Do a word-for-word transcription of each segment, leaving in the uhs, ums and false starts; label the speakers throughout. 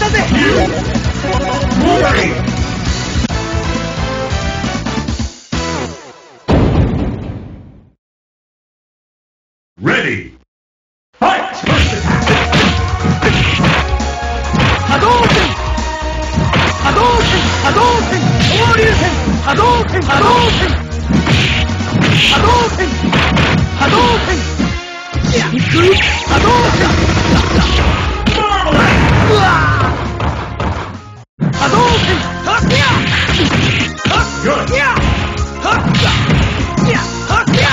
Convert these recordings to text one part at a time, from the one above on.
Speaker 1: ったぜ。
Speaker 2: Ready! Fight!
Speaker 1: 波動拳波動拳波動拳昇竜拳波動拳波動拳波動拳波動拳真空波動拳うわ波動拳はっやはっやはっやはっや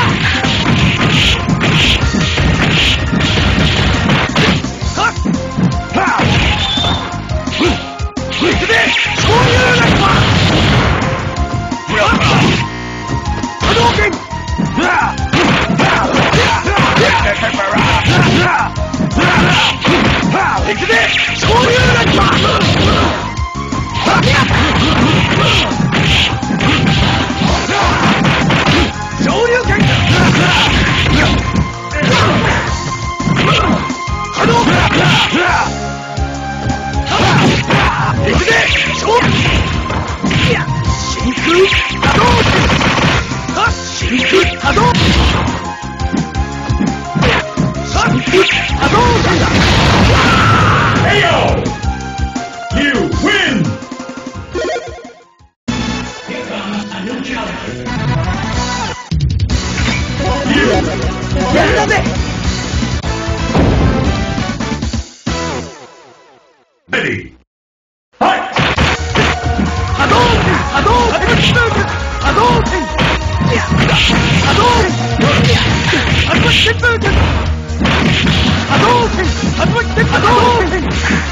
Speaker 2: Ready! Fight!
Speaker 1: 波動拳波動拳波動拳波動拳波動拳波動拳波動拳波動拳波動拳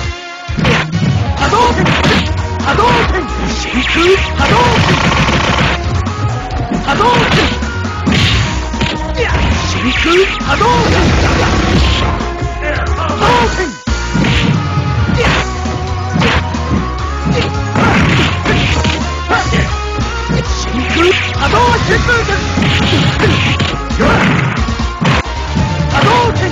Speaker 1: 波動拳真空波動拳波動拳真空波動拳波動拳波動拳波動拳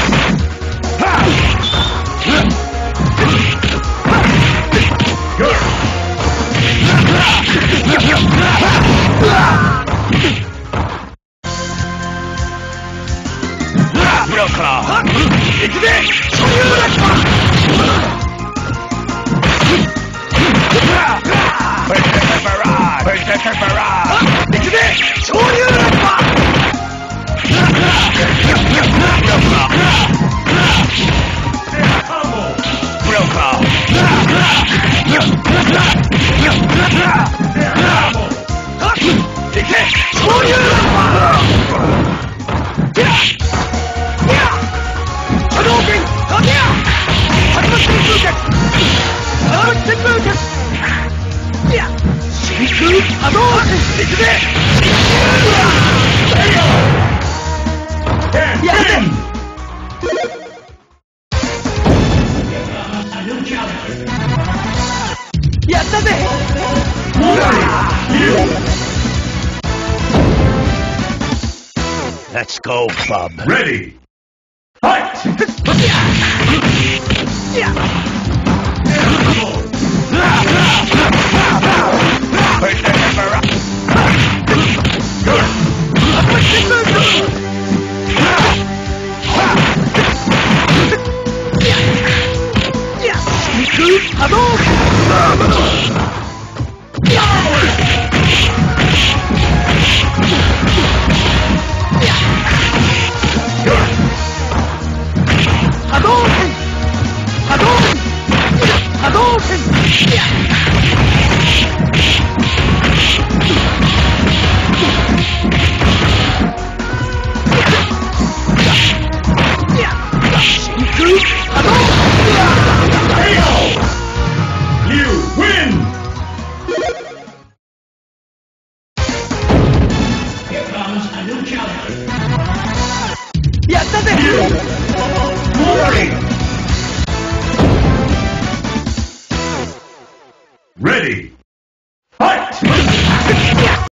Speaker 1: 裏から行くぜ所有ラッパ行くぜ所有ラッパブローカー行け所有ラッパ波動拳はけや波動旋風脚波動旋風脚真空波動拳行くぜやるぜやったぜ
Speaker 2: Let's go, Bob. Ready! Fight! Ready!